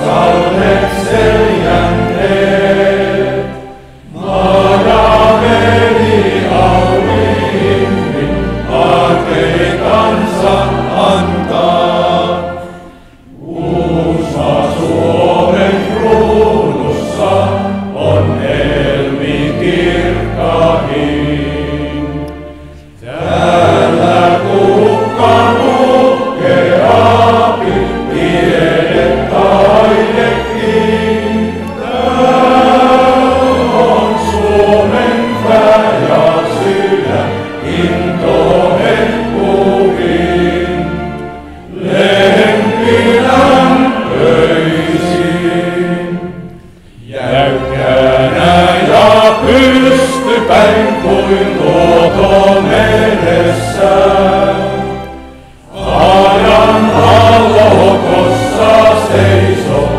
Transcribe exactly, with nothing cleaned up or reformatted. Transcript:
salmet seljänteet. Maraveli aurinkin arkeikansa antaa. Uusa Suomen kruunussa on helmi kirkkain. Täällä kukka puhkeaakin, tiede taidekin. Täällä on Suomen pää ja sydän, intohen kuvin. Lempilämpöisin, jäykkänä ja pystypäin kuin luoto meressä. Ajan alokossa seisoo